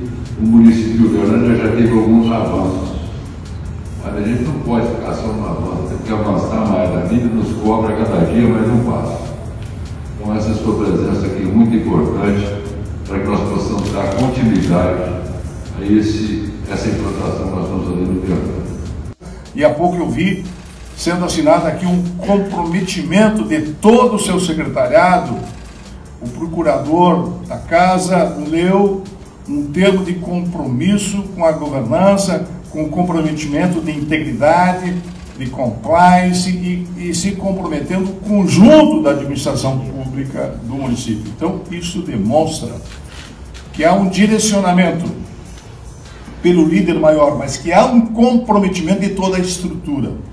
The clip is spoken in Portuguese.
o município de Uberlândia já teve alguns avanços. Mas a gente não pode ficar só no avanço, tem que avançar mais. A vida nos cobra cada dia, mas não passa. Então essa sua presença aqui é muito importante para que nós possamos dar continuidade a essa implantação que nós estamos fazendo no Uberlândia. E há pouco eu vi sendo assinado aqui um comprometimento de todo o seu secretariado. O procurador da casa leu um termo de compromisso com a governança, com o comprometimento de integridade, de compliance e se comprometendo o conjunto da administração pública do município. Então, isso demonstra que há um direcionamento pelo líder maior, mas que há um comprometimento de toda a estrutura.